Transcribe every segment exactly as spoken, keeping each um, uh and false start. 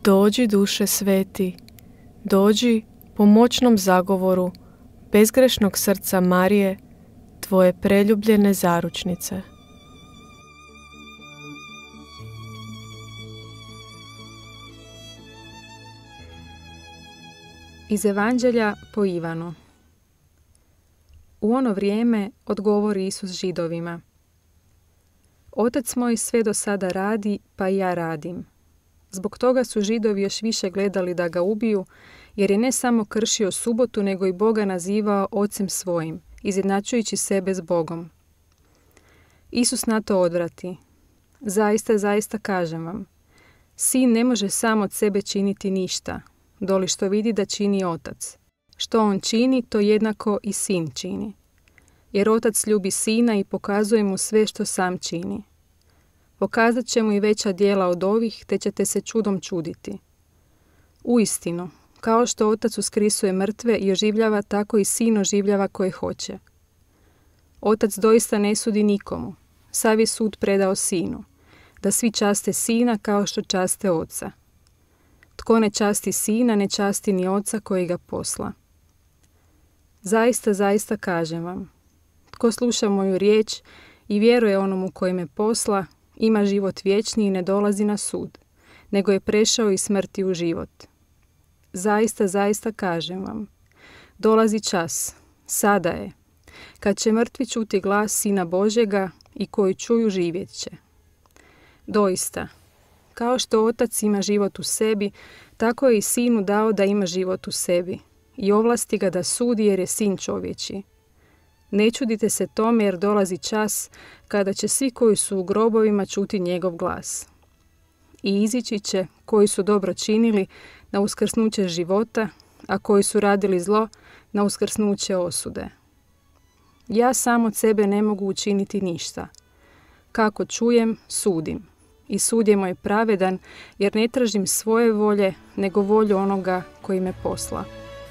Dođi, duše sveti, dođi po moćnom zagovoru bezgrešnog srca Marije, tvoje preljubljene zaručnice. Iz Evanđelja po Ivanu. U ono vrijeme odgovori Isus Židovima: Otac moj sve do sada radi, pa i ja radim. Zbog toga su Židovi još više gledali da ga ubiju, jer je ne samo kršio subotu, nego i Boga nazivao ocem svojim, izjednačujući sebe s Bogom. Isus na to odvrati: Zaista, zaista kažem vam, sin ne može sam od sebe činiti ništa, doli što vidi da čini otac. Što on čini, to jednako i sin čini. Jer otac ljubi sina i pokazuje mu sve što sam čini. Pokazat će mu i veća djela od ovih, te ćete se čudom čuditi. Uistinu, kao što otac uskrisuje mrtve i oživljava, tako i sin oživljava koje hoće. Otac doista ne sudi nikomu, sav je sud predao sinu, da svi časte sina kao što časte oca. Tko ne časti sina, ne časti ni oca koji ga posla. Zaista, zaista kažem vam, tko sluša moju riječ i vjeruje onomu koji me posla, ima život vječni i ne dolazi na sud, nego je prešao iz smrti u život. Zaista, zaista kažem vam, dolazi čas, sada je, kad će mrtvi čuti glas Sina Božjega i koji čuju živjet će. Doista, kao što otac ima život u sebi, tako je i sinu dao da ima život u sebi i ovlasti ga da sudi jer je sin čovječji. Ne čudite se tome jer dolazi čas kada će svi koji su u grobovima čuti njegov glas. I izići će koji su dobro činili na uskrsnuće života, a koji su radili zlo na uskrsnuće osude. Ja sam od sebe ne mogu učiniti ništa. Kako čujem, sudim. I sud je moj pravedan, jer ne tražim svoje volje, nego volju onoga koji me posla.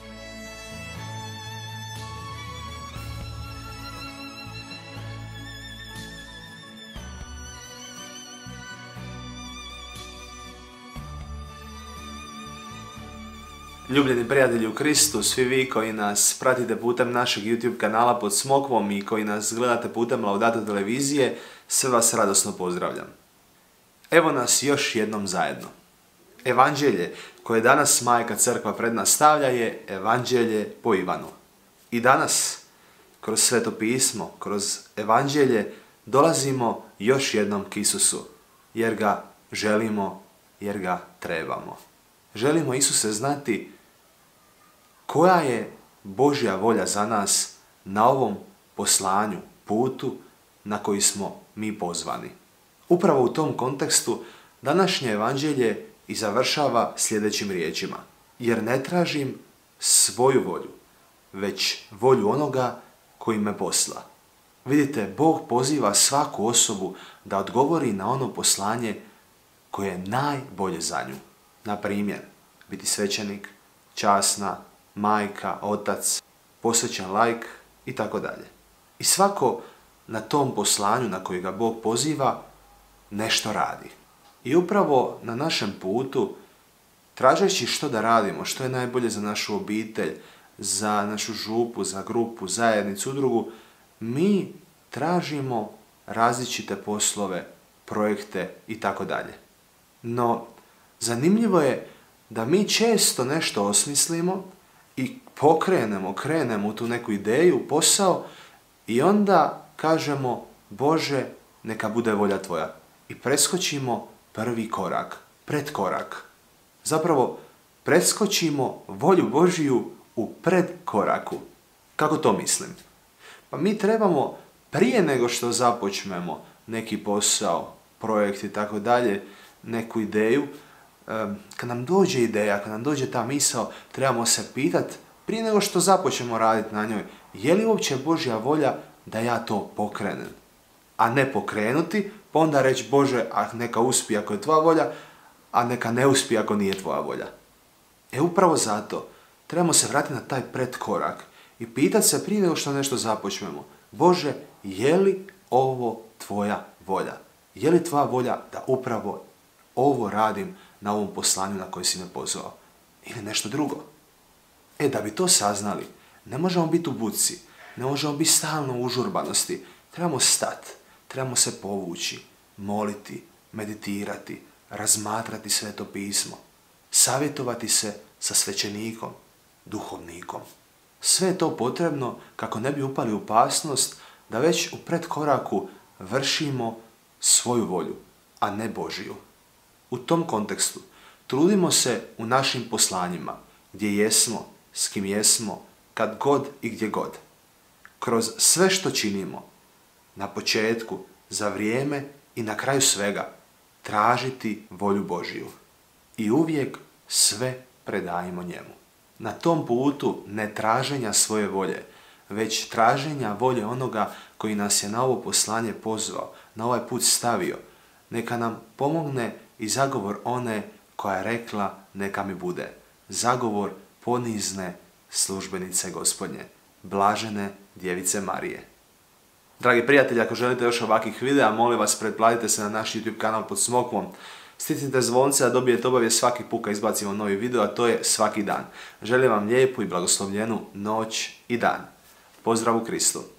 Ljubljeni prijatelji u Kristu, svi vi koji nas pratite putem našeg YouTube kanala Pod smokvom i koji nas gledate putem Laudato televizije, sve vas radosno pozdravljam. Evo nas još jednom zajedno. Evanđelje koje danas Majka Crkva pred nas stavlja je Evanđelje po Ivanu. I danas, kroz Sveto pismo, kroz Evanđelje, dolazimo još jednom k Isusu, jer ga želimo, jer ga trebamo. Želimo, Isuse, znati koja je Božja volja za nas na ovom poslanju, putu na koji smo mi pozvani. Upravo u tom kontekstu današnje evanđelje i završava sljedećim riječima: jer ne tražim svoju volju, već volju onoga koji me posla. Vidite, Bog poziva svaku osobu da odgovori na ono poslanje koje je najbolje za nju. Na primjer, biti svećenik, časna, majka, otac, posvećen laik i tako dalje. I svako na tom poslanju na koji ga Bog poziva nešto radi. I upravo na našem putu, tražeći što da radimo, što je najbolje za našu obitelj, za našu župu, za grupu, zajednicu, udrugu, mi tražimo različite poslove, projekte i tako dalje. No, zanimljivo je da mi često nešto osmislimo i pokrenemo, krenemo u tu neku ideju, posao i onda kažemo: Bože, neka bude volja Tvoja. I preskočimo prvi korak, predkorak. Zapravo, preskočimo volju Božiju u predkoraku. Kako to mislim? Pa mi trebamo, prije nego što započnemo neki posao, projekt i tako dalje, neku ideju, kad nam dođe ideja, kad nam dođe ta misao, trebamo se pitati, prije nego što započnemo raditi na njoj, je li uopće Božja volja da ja to pokrenem? A ne pokrenuti, pa onda reći: Bože, a neka uspije ako je Tvoja volja, a neka ne uspije ako nije Tvoja volja. E upravo zato trebamo se vratiti na taj predkorak i pitati se prije nego što nešto započnemo: Bože, je li ovo Tvoja volja? Je li Tvoja volja da upravo ovo radim na ovom poslanju na koje si me pozvao? Ili nešto drugo? E, da bi to saznali, ne možemo biti u buci, ne možemo biti stalno u užurbanosti. Trebamo stati, trebamo se povući, moliti, meditirati, razmatrati Sveto pismo, savjetovati se sa svećenikom, duhovnikom. Sve je to potrebno kako ne bi upali u opasnost da već u predkoraku vršimo svoju volju, a ne Božiju. U tom kontekstu trudimo se u našim poslanjima, gdje jesmo, s kim jesmo, kad god i gdje god. Kroz sve što činimo, na početku, za vrijeme i na kraju svega, tražiti volju Božiju. I uvijek sve predajemo njemu. Na tom putu ne traženja svoje volje, već traženja volje onoga koji nas je na ovo poslanje pozvao, na ovaj put stavio, neka nam pomogne i zagovor one koja je rekla neka mi bude. Zagovor ponizne službenice Gospodnje, blažene djevice Marije. Dragi prijatelji, ako želite još ovakvih videa, molim vas pretplatite se na naš YouTube kanal pod Smokvom. Stisnite zvonce da dobijete obavijest svaki put kad izbacimo novi video, a to je svaki dan. Želim vam lijepu i blagoslovljenu noć i dan. Pozdrav u Kristu!